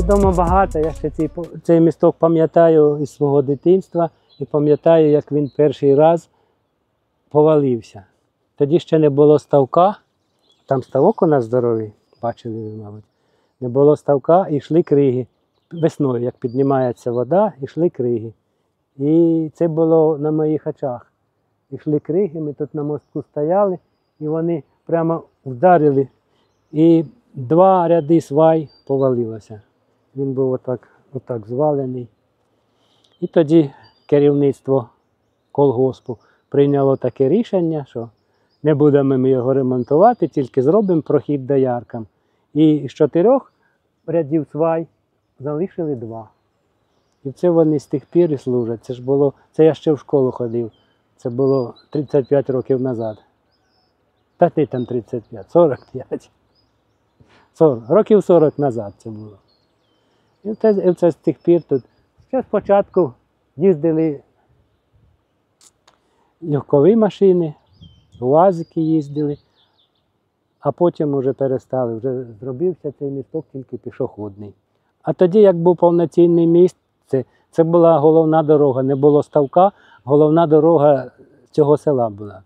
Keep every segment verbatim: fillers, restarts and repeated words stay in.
вдома багато, я ще цей, цей місток пам'ятаю із свого дитинства і пам'ятаю, як він перший раз повалився. Тоді ще не було ставка, там ставок у нас здоровий, бачили ви, мабуть. Не було ставка і йшли криги. Весною, як піднімається вода, йшли криги. І це було на моїх очах. Йшли криги, ми тут на мостку стояли, і вони прямо вдарили. І два ряди свай повалилося. Він був отак, отак звалений. І тоді керівництво колгоспу прийняло таке рішення, що не будемо ми його ремонтувати, тільки зробимо прохід дояркам. І з чотирьох рядів свай залишили два. І це вони з тих пір і служать. Це ж було, це я ще в школу ходив. Це було тридцять п'ять років назад. Та не там тридцять п'ять, сорок п'ять. сорок, років сорок назад це було. І це, і це з тих пір тут. Ще спочатку їздили легкові машини, УАЗики їздили, а потім вже перестали. Вже зробився цей місток тільки пішохідний. А тоді, як був повноцінний міст, це, це була головна дорога, не було ставка, головна дорога цього села була.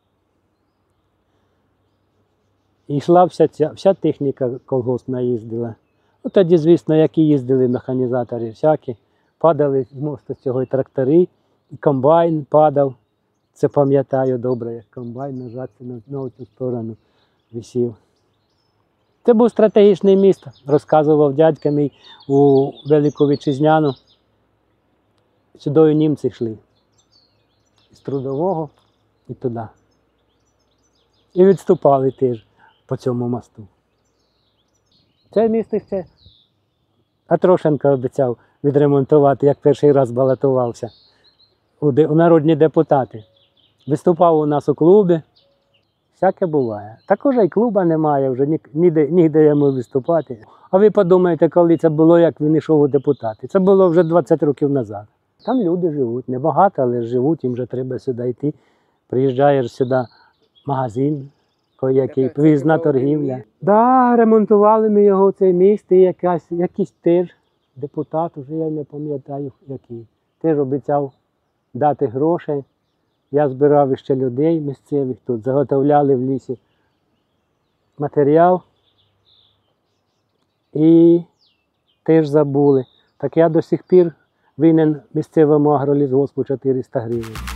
І йшла вся, ця, вся техніка колгоспна їздила. Ну, тоді, звісно, які їздили механізатори всякі, падали з мосту цього і трактори, і комбайн падав. Це пам'ятаю добре, як комбайн нажатися на, на цю сторону висів. Це був стратегічний міст, розказував дядька мій у Велику Вітчизняну. Сюди німці йшли. З Трудового і туди. І відступали теж по цьому мосту. Це місто ще Атрошенко обіцяв відремонтувати, як перший раз балотувався у, де, у народні депутати. Виступав у нас у клубі. Всяке буває. Також і клуба немає, вже ні, ніде, ніде йому виступати. А ви подумайте, коли це було, як він йшов у депутати. Це було вже двадцять років назад. Там люди живуть, небагато, але живуть, їм вже треба сюди йти. Приїжджаєш сюди магазин, який виїзна торгівля. Так, да, ремонтували ми його, цей міст, і якась, якийсь теж депутат, вже я не пам'ятаю який, теж обіцяв дати грошей. Я збирав ще людей місцевих тут, заготовляли в лісі матеріал і теж забули. Так я до сих пір винен місцевому агролісгоспу чотириста гривень.